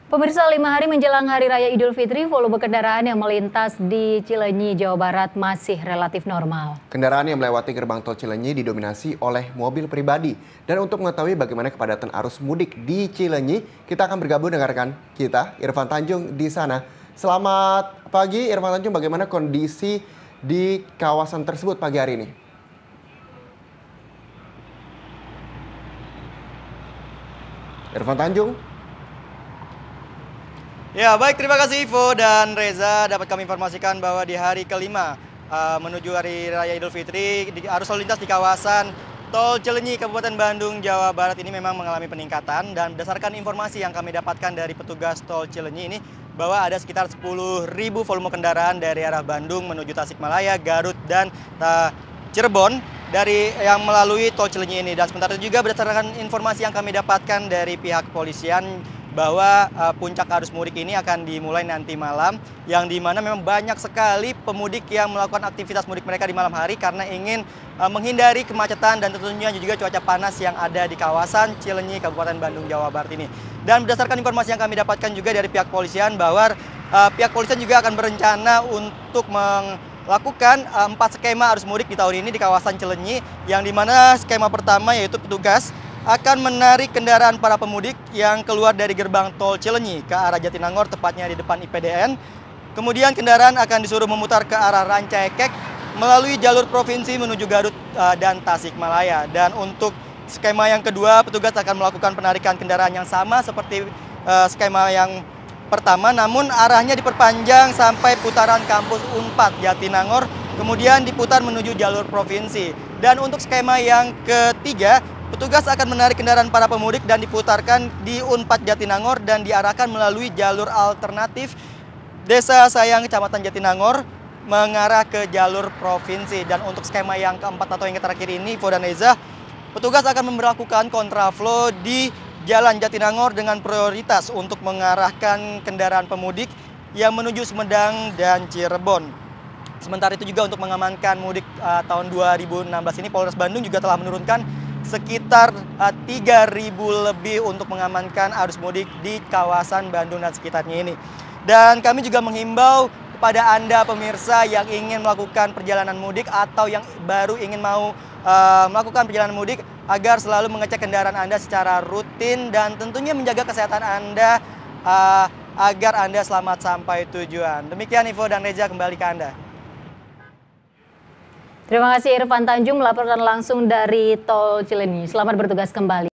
Pemirsa, 5 hari menjelang Hari Raya Idul Fitri, volume kendaraan yang melintas di Cileunyi, Jawa Barat masih relatif normal. Kendaraan yang melewati gerbang tol Cileunyi didominasi oleh mobil pribadi. Dan untuk mengetahui bagaimana kepadatan arus mudik di Cileunyi, kita akan bergabung dengan rekan kita, Irfan Tanjung di sana. Selamat pagi, Irfan Tanjung. Bagaimana kondisi di kawasan tersebut pagi hari ini? Irfan Tanjung. Ya, baik, terima kasih Ivo dan Reza. Dapat kami informasikan bahwa di hari kelima menuju Hari Raya Idul Fitri, arus lalu lintas di kawasan Tol Cileunyi, Kabupaten Bandung, Jawa Barat ini memang mengalami peningkatan. Dan berdasarkan informasi yang kami dapatkan dari petugas Tol Cileunyi ini, bahwa ada sekitar 10.000 volume kendaraan dari arah Bandung menuju Tasikmalaya, Garut, dan Cirebon dari yang melalui Tol Cileunyi ini. Dan sementara itu juga berdasarkan informasi yang kami dapatkan dari pihak kepolisian, bahwa puncak arus mudik ini akan dimulai nanti malam, yang dimana memang banyak sekali pemudik yang melakukan aktivitas mudik mereka di malam hari karena ingin menghindari kemacetan dan tentunya juga cuaca panas yang ada di kawasan Cileunyi, Kabupaten Bandung, Jawa Barat ini. Dan berdasarkan informasi yang kami dapatkan juga dari pihak kepolisian, bahwa pihak kepolisian juga akan berencana untuk melakukan 4 skema arus mudik di tahun ini di kawasan Cileunyi, yang dimana skema pertama yaitu petugas akan menarik kendaraan para pemudik yang keluar dari gerbang tol Cileunyi ke arah Jatinangor, tepatnya di depan IPDN. Kemudian kendaraan akan disuruh memutar ke arah Rancaekek melalui jalur provinsi menuju Garut dan Tasikmalaya. Dan untuk skema yang kedua, petugas akan melakukan penarikan kendaraan yang sama seperti skema yang pertama, namun arahnya diperpanjang sampai putaran kampus Unpad Jatinangor, kemudian diputar menuju jalur provinsi. Dan untuk skema yang ketiga, petugas akan menarik kendaraan para pemudik dan diputarkan di Unpad Jatinangor dan diarahkan melalui jalur alternatif Desa Sayang, Kecamatan Jatinangor, mengarah ke jalur provinsi. Dan untuk skema yang keempat atau yang terakhir ini, Ivo dan Reza, petugas akan memberlakukan kontraflow di Jalan Jatinangor dengan prioritas untuk mengarahkan kendaraan pemudik yang menuju Sumedang dan Cirebon. Sementara itu juga untuk mengamankan mudik tahun 2016 ini, Polres Bandung juga telah menurunkan sekitar 3.000 lebih untuk mengamankan arus mudik di kawasan Bandung dan sekitarnya ini. Dan kami juga menghimbau kepada Anda pemirsa yang ingin melakukan perjalanan mudik atau yang baru ingin mau melakukan perjalanan mudik, agar selalu mengecek kendaraan Anda secara rutin dan tentunya menjaga kesehatan Anda agar Anda selamat sampai tujuan. Demikian Ivo dan Reza, kembali ke Anda. Terima kasih Irfan Tanjung melaporkan langsung dari Tol Cileunyi. Selamat bertugas kembali.